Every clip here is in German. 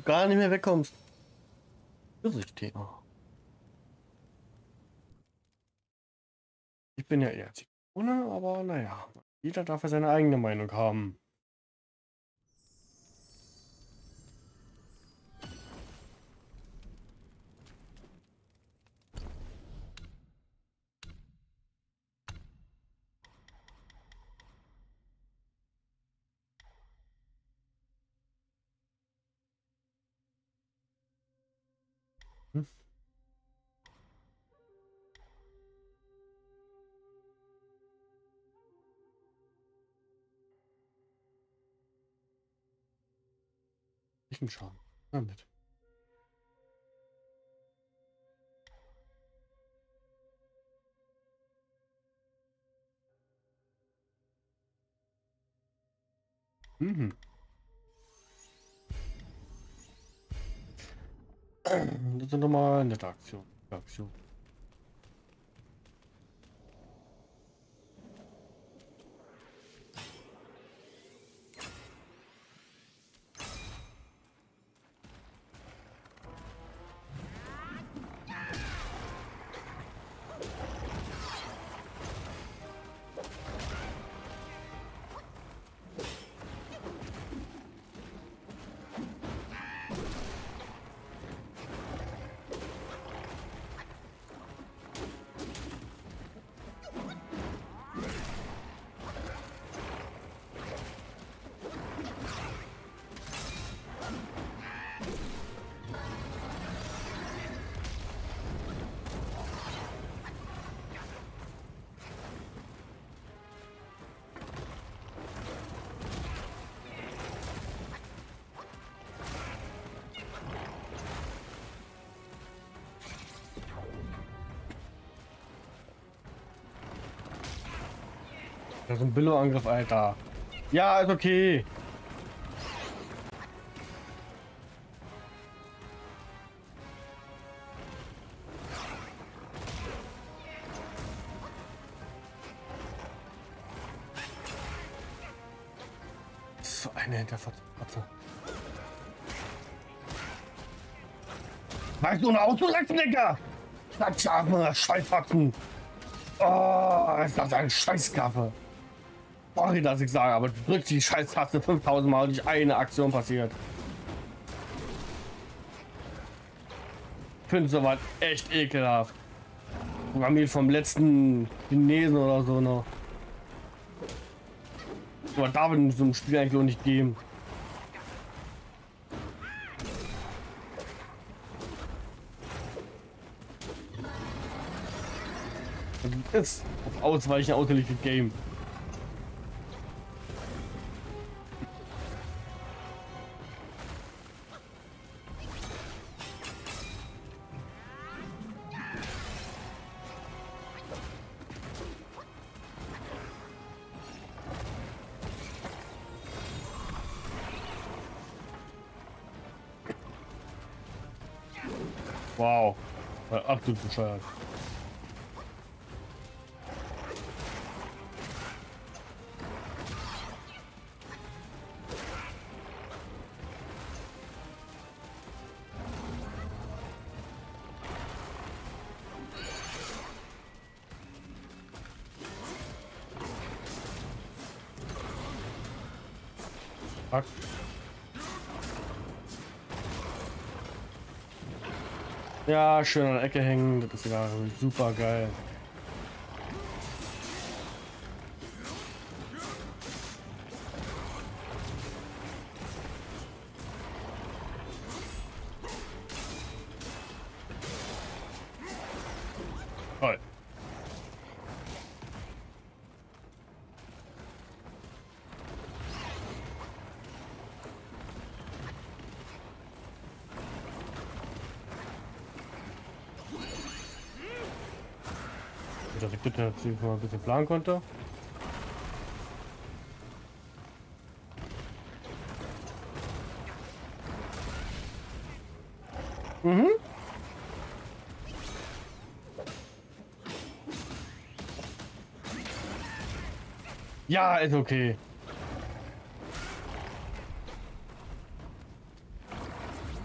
gar nicht mehr wegkommst. Thema. Ich bin ja eher Zitrone, aber naja, jeder darf ja seine eigene Meinung haben. Hm? Ich bin Schaden. Damit. Mhm. Das ist nochmal eine nette Aktion. Aktion. Das ist ein Billo-Angriff, Alter. Ja, ist okay. So eine Hinterfotze. Weißt du, ein Autolacknecker? Scheißfaxen. Oh, ist das ein Scheißkappe. Sorry, dass ich sage, aber du drückst die Scheißtaste 5000 Mal und nicht eine Aktion passiert. Ich finde sowas echt ekelhaft. Programmiert vom letzten Chinesen oder so noch. Aber darf in so einem Spiel eigentlich auch nicht geben. Das ist auf Ausweichen ausgeliefert Game. Wow, absolut bescheuert. Fuck. Ja, schön an der Ecke hängen, das ist ja super geil. Toll. Dass ich bitte mal ein bisschen planen konnte. Mhm. Ja, ist okay.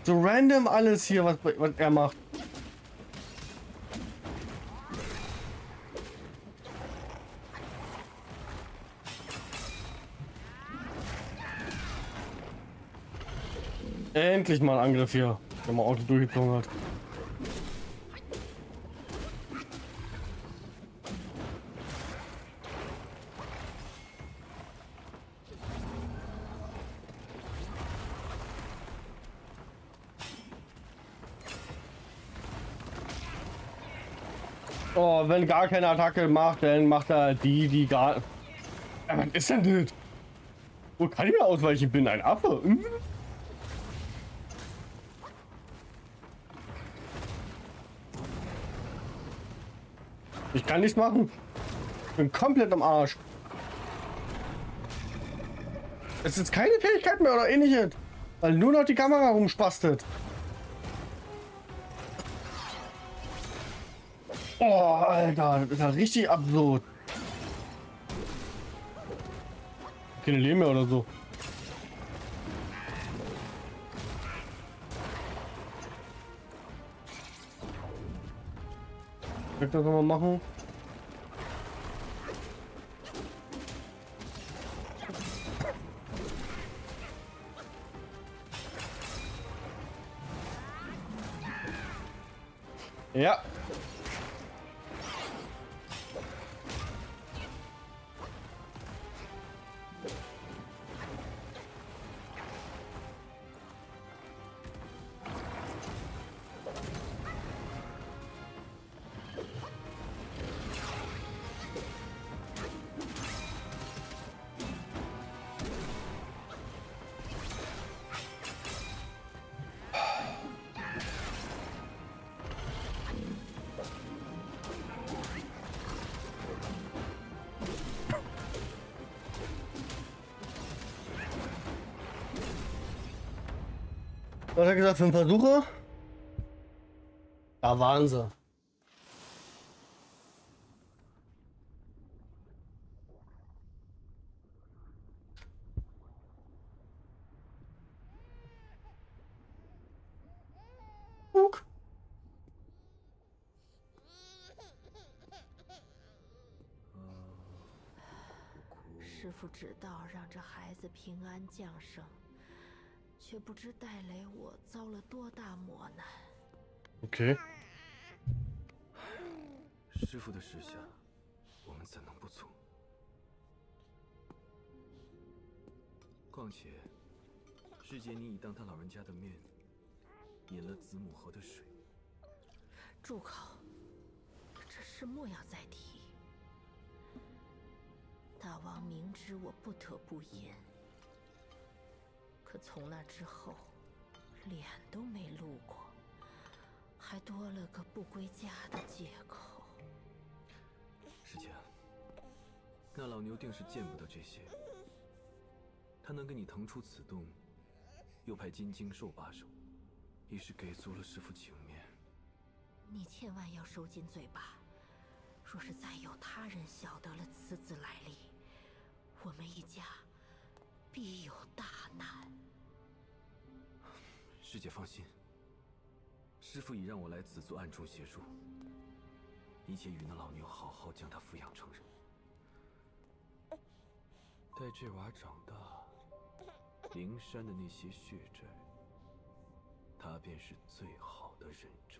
So random alles hier, was er macht. Endlich mal ein Angriff hier, wenn man ordentlich durchgezogen hat. Oh, wenn gar keine Attacke macht, dann macht er die gar... Ja, was ist denn das? Wo kann ich ausweichen? Ich bin ein Affe. Ich kann nichts machen. Ich bin komplett am Arsch. Es ist keine Fähigkeit mehr oder ähnliches. Weil nur noch die Kamera rumspastet. Oh, Alter, das ist ja richtig absurd. Keine Leben mehr oder so. Ich das nochmal machen. Ja. Was hat er gesagt, 5 Versuche? Da waren sie. Guck. 师父知道让这孩子平安降生，却不知戴雷我遭了多大磨难。 Okay. 师父的示下，我们怎能不从？况且，师姐你已当他老人家的面，饮了子母河的水。 住口！这事莫要再提。大王明知我不得不饮，可从那之后，脸都没露过，还多了个不归家的借口。 师姐，那老牛定是见不得这些。他能给你腾出此洞，又派金睛兽把守，已是给足了师父情面。 你千万要收紧嘴巴。若是再有他人晓得了此子来历，我们一家必有大难。 师姐放心，师父已让我来此做暗中协助，你且与那老牛好好将他抚养成人。待这娃长大，灵山的那些血债，他便是最好的人证。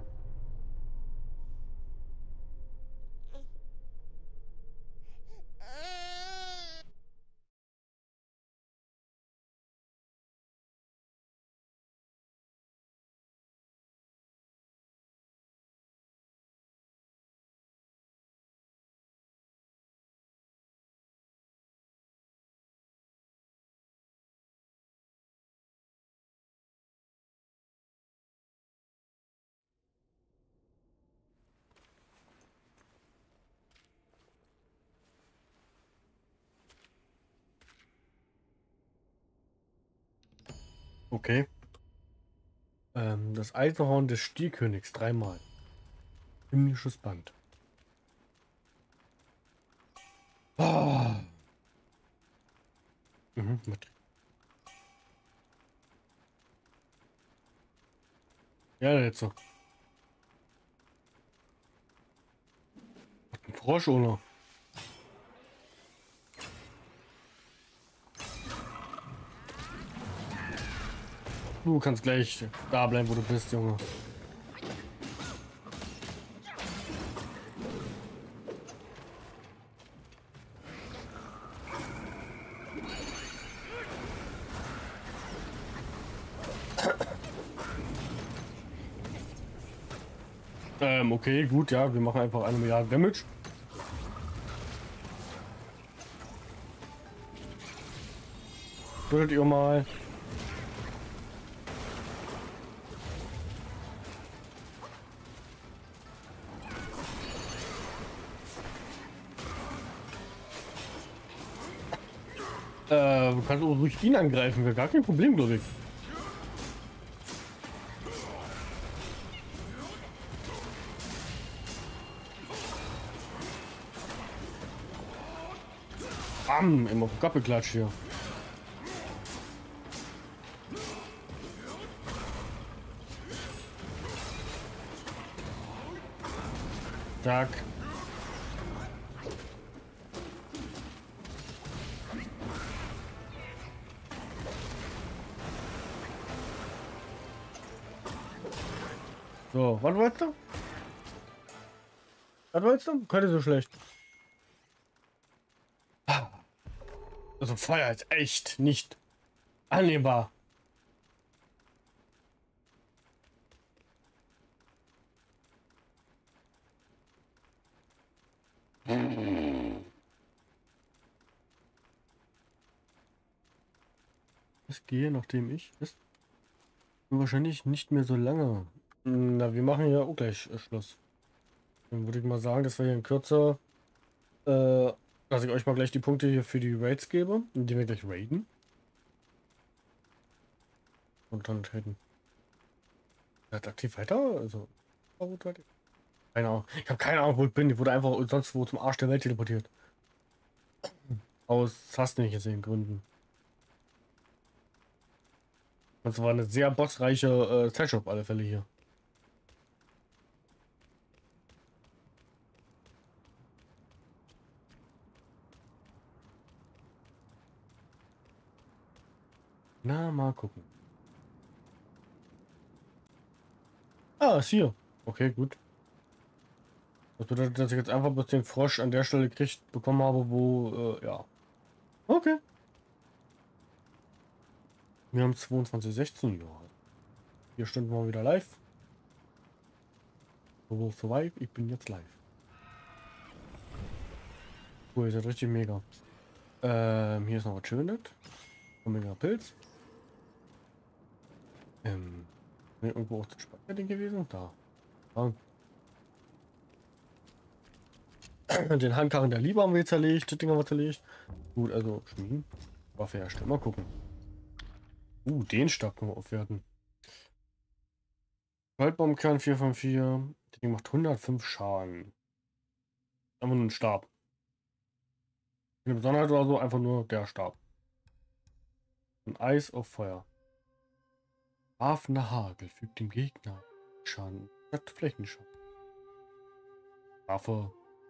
Okay. Das Eisenhorn des Stierkönigs 3-mal. Himmlisches Band. Oh. Mit. Ja, jetzt so. Ein Frosch, oder? Du kannst gleich da bleiben, wo du bist, Junge. Okay, gut, ja, wir machen einfach 1 Milliarde Damage. Würdet ihr mal. Du kannst auch ruhig ihn angreifen, wäre gar kein Problem, glaube ich. Bam, immer auf Gappelklatsch hier. Zack. So, was wolltest du? Was wolltest du? Keine so schlecht. Also Feuer ist echt nicht annehmbar. Es gehe, nachdem ich es wahrscheinlich nicht mehr so lange. Na, wir machen ja auch gleich Schluss. Dann würde ich mal sagen, dass wir hier in Kürze, dass ich euch mal gleich die Punkte hier für die Raids gebe, indem wir gleich raiden. Und dann traden. Seid aktiv weiter? Also. Keine Ahnung. Ich habe keine Ahnung, wo ich bin. Ich wurde einfach sonst wo zum Arsch der Welt teleportiert. Aus hast du nicht gesehen Gründen. Das war eine sehr bossreiche Session auf alle Fälle hier. Na, mal gucken. Ah, ist hier. Okay, gut. Das bedeutet, dass ich jetzt einfach bloß den Frosch an der Stelle gekriegt bekommen habe, wo, ja. Okay. Wir haben 22:16. Ja. 4 Stunden mal wieder live. So weit, ich bin jetzt live. Cool, ist ja richtig mega. Hier ist noch was Schönes. Mega Pilz. Bin ich irgendwo auch das Speicherding gewesen? Da. Ja. Den Handkarren der Liebe haben wir jetzt zerlegt. Das Ding haben wir zerlegt. Gut, also schmieden. Waffe herstellen. Mal gucken. Den Stab können wir aufwerten. Goldbaumkern 4 von 4. Das Ding macht 105 Schaden. Einfach nur ein Stab. Eine Besonderheit oder so, einfach nur der Stab. Ein Eis auf Feuer. Schlafender Hagel fügt dem Gegner Schaden statt Flächenschaden. Waffe.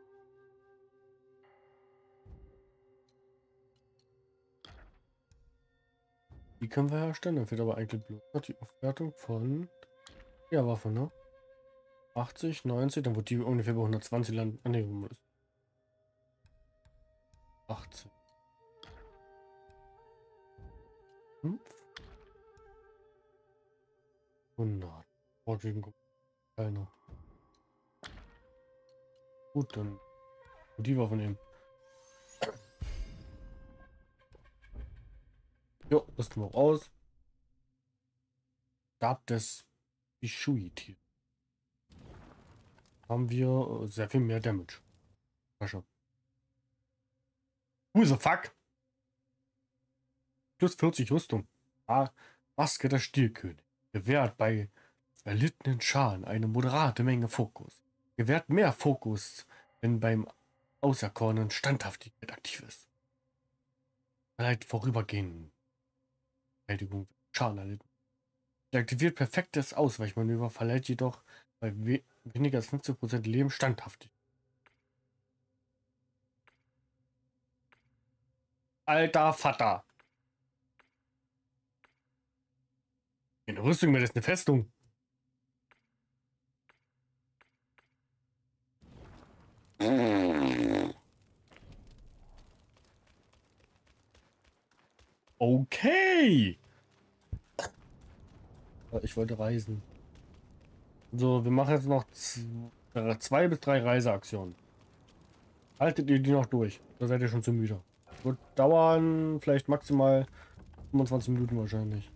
Die können wir herstellen, dann fehlt aber eigentlich bloß noch die Aufwertung von der Waffe, ne? 80, 90, dann wird die ungefähr bei 120 landen. Ah, ne, 18. 5. 100. Fortwegen keiner. Gut, dann die Waffe nehmen. Jo, rüsten wir auch aus. Stab des Bishuit. Haben wir sehr viel mehr Damage. Who the fuck? Plus 40 Rüstung. Ah, Maske der Stierkönig. Gewährt bei erlittenen Schalen eine moderate Menge Fokus. Gewährt mehr Fokus, wenn beim Auserkorenen Standhaftigkeit aktiv ist. Verleiht vorübergehend Verteidigung Schaden erlitten. Deaktiviert perfektes Ausweichmanöver, verleiht jedoch bei weniger als 15% Leben standhaftig. Alter Vater. Eine Rüstung mehr, das ist eine Festung. Okay. Ich wollte reisen. So, wir machen jetzt noch 2 bis 3 Reiseaktionen. Haltet ihr die noch durch? Da seid ihr schon zu müde. Wird dauern vielleicht maximal 25 Minuten wahrscheinlich.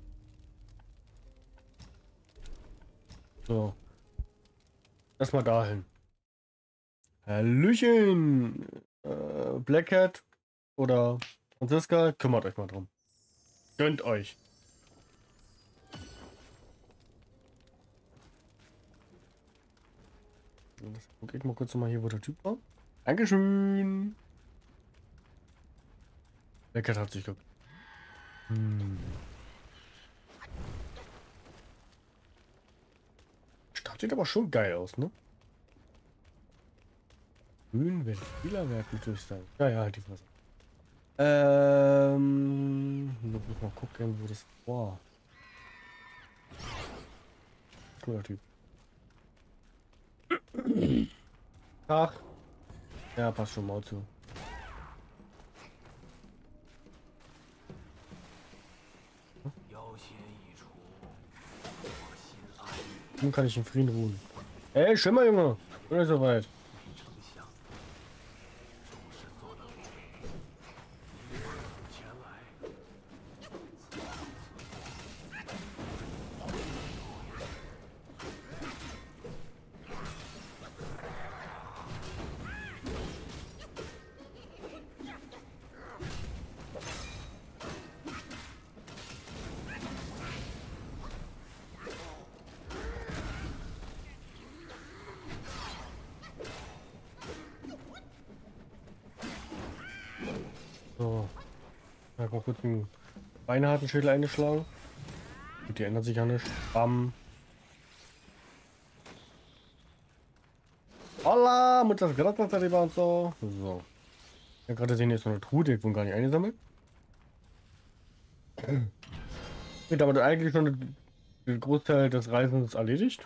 So. Erstmal dahin. Hallöchen! Black Cat oder Franziska, kümmert euch mal drum. Gönnt euch. Guck ich mal kurz mal hier, wo der Typ war. Dankeschön. Black Cat hat sich geguckt. Stadt sieht aber schon geil aus, ne? Grün wird Spielerwerk natürlich sein. Ja, ja, halt die Fresse. Ich muss mal gucken, wo das war. Cooler Typ. Ach. Ja, passt schon mal zu. Nun kann ich in Frieden ruhen. Ey, Schimmer, Junge! Bin nicht so weit. So. Ja, mal kurz einen beinharten Schädel eingeschlagen. Gut, die ändert sich ja nicht. Bam. Hola, muchas gracias, arriba und so. So. Ja, gerade sehen, hier ist noch eine Truhe, die wurden gar nicht eingesammelt. Wird aber eigentlich schon der Großteil des Reisens erledigt.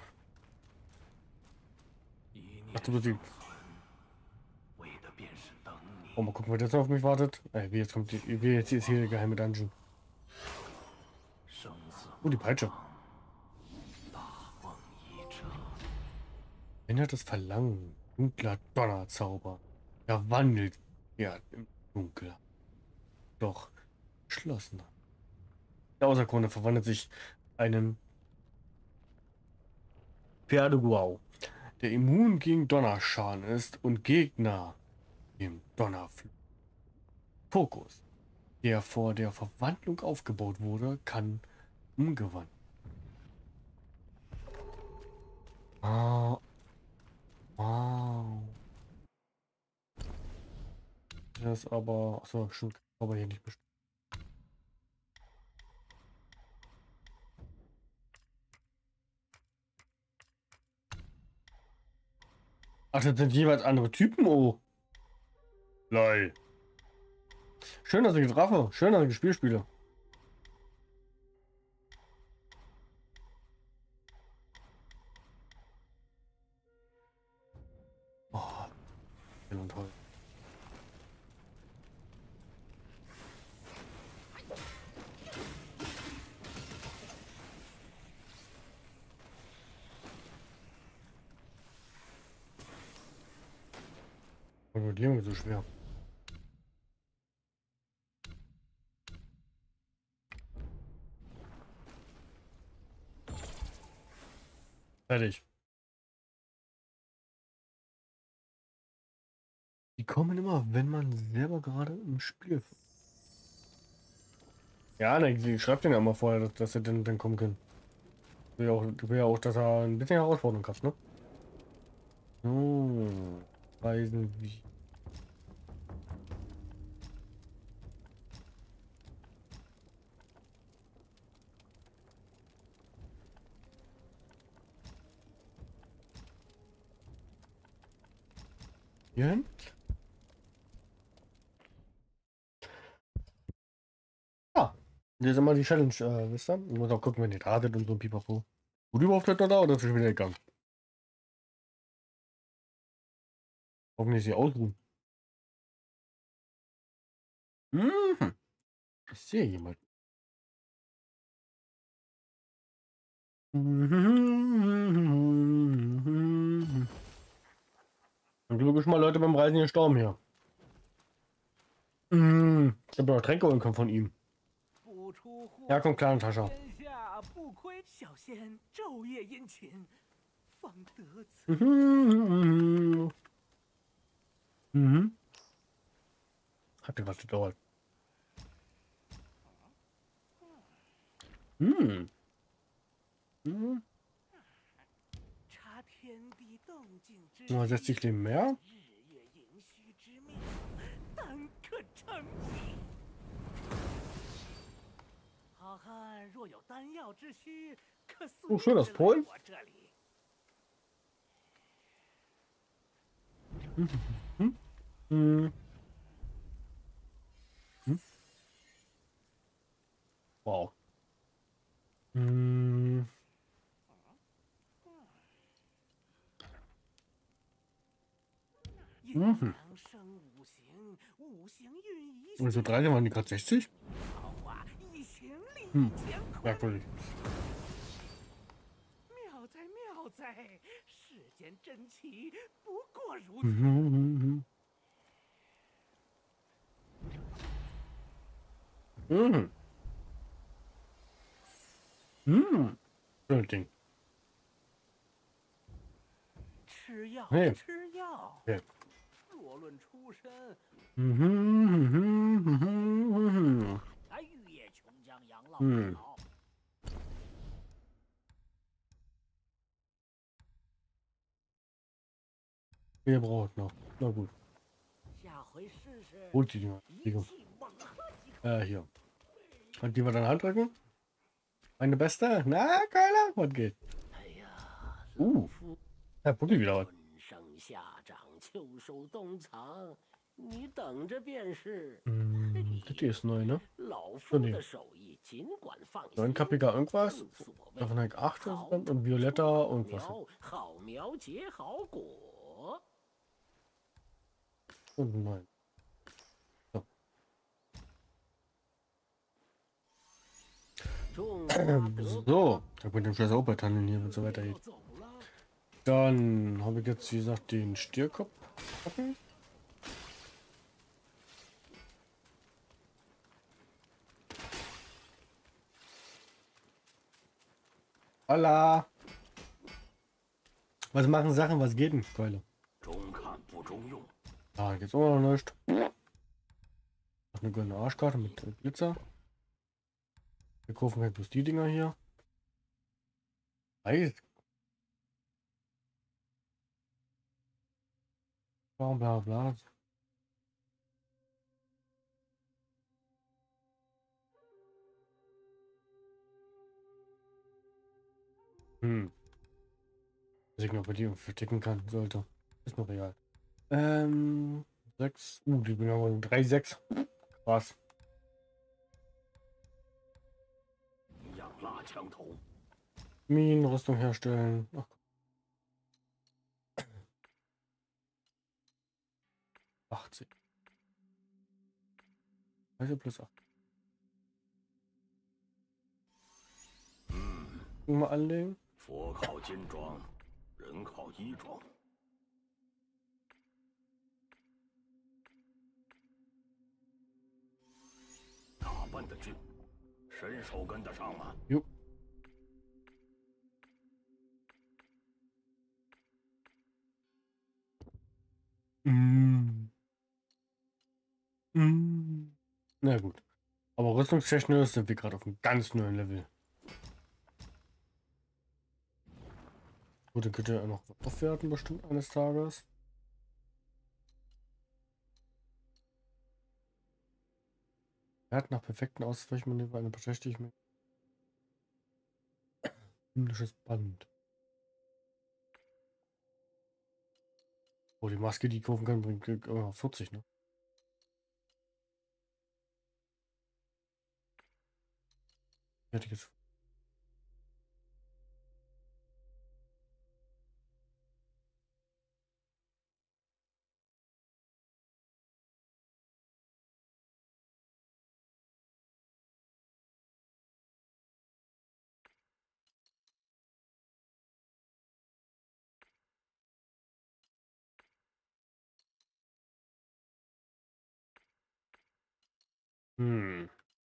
Ach, du bist die. Oh, mal gucken, wer jetzt noch auf mich wartet. Wie jetzt kommt wie jetzt ist hier der geheime Dungeon. Oh, die Peitsche. Ändert das Verlangen. Dunkler Donnerzauber. Er wandelt ja im Dunkel. Doch geschlossener. Der Auserkorene verwandelt sich einen Pferdeguau, der immun gegen Donnerscharen ist und Gegner im Donnerflug. Fokus, der vor der Verwandlung aufgebaut wurde, kann umgewandelt. Ah, wow. Das ist aber, achso, schon, aber hier nicht bestimmt. Ach, das sind jeweils andere Typen, oh. Lol. Schön, dass ich getroffen. Schön, dass ich Spiel spiele. Oh, und toll. Und die irgendwie so schwer. Fertig. Die kommen immer, wenn man selber gerade im Spiel. Ja, ne, die schreibt den ja immer vorher, dass sie dann kommen können. Ich will ja auch, dass er ein bisschen Herausforderung hat, ne? So, Reisen wie. Hier hin. Ja. Hier ist immer die Challenge, wisst ihr? Ich muss auch gucken, wenn die ratet und so ein Pipapo. Gut überhaupt da oder ist schon wieder gegangen? Hoffentlich sie ausruhen. Mhm. Ich sehe jemanden. Und logisch mal Leute beim Reisen gestorben hier. Ich habe doch Tränke holen können von ihm. Ja, komm, kleine Tasche. Hat dir was gedauert. Nur 60 Leben mehr. Oh, schön, das Polen. Wow. Also 3 waren die gerade 60? Merkwürdig. Schönes Ding. Hey. Okay. Wer braucht noch? Na gut. Holt die Dinger. Hier. Und die wir dann handrücken? Meine beste? Na, Keiler? Was geht? Herr Putty wieder was. Das hier ist neu, ne? Oh, nee. 9-kappiger irgendwas. Davon halt 8 und Violetta irgendwas. Und 9. So, da mit dem scheiß Obertannen hier und so weiter geht. Dann habe ich jetzt, wie gesagt, den Stierkopf. Hola! Was machen Sachen, was geht denn, Keule? Ah, geht's auch noch nicht. Noch eine goldene Arschkarte mit Glitzer. Wir kaufen halt bloß die Dinger hier. Weiß. Bla bla bla. Dass ich noch bei dir verticken kann sollte. Ist noch real. 6. Die bin aber 3,6. Krass. Minenrüstung herstellen. Ach. 80. Also plus 8. Mal anlegen. Jo. Na gut. Aber rüstungstechnisch sind wir gerade auf einem ganz neuen Level. Gut, dann könnt ihr noch aufwerten bestimmt eines Tages. Er hat nach perfekten Ausweichmanöver eine Beschäftigung. Himmlisches Band. Oh, die Maske, die ich kaufen kann, bringt 40, ne? Hätte ich jetzt. Hm.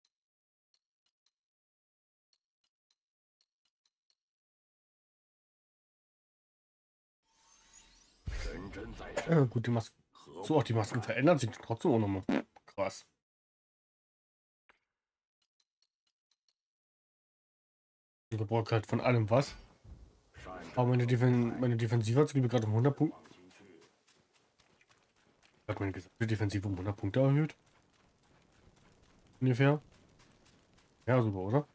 Ja, gut, die Masken. So, auch die Masken verändern sich trotzdem auch nochmal. Krass. Ich brauche halt von allem was. Aber meine Defensive hat sich gerade um 100 Punkte. Hat meine gesamte Defensive um 100 Punkte erhöht. Ungefähr. Ja, super, oder?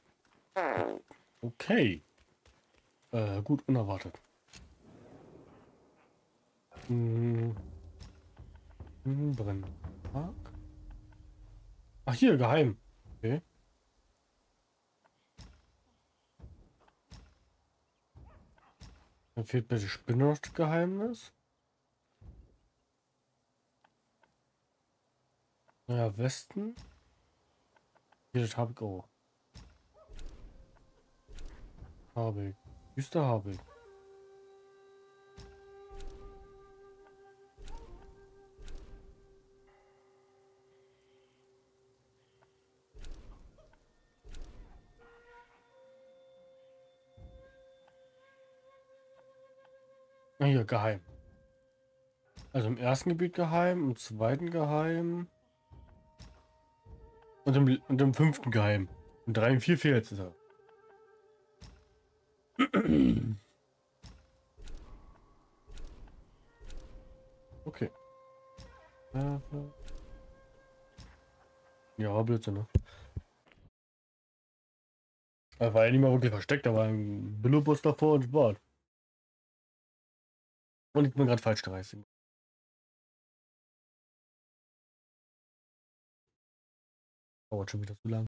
Okay. Gut, unerwartet. Hm. Brennen. Ach, hier, geheim. Okay. Dann fehlt bei der Spinne noch das Geheimnis. Naja, Westen. Hier, das habe ich auch. Habe ich. Wüste habe ich. Na hier, geheim. Also im ersten Gebiet geheim, im zweiten geheim. Und im fünften geheim. Und 3 und 4 fehlt es. Okay. Ja, Blödsinn, ne? Er war ja nicht mal wirklich versteckt, da war ein Billobus davor und war. Und ich bin gerade falsch gereist. Dauert schon wieder zu lang.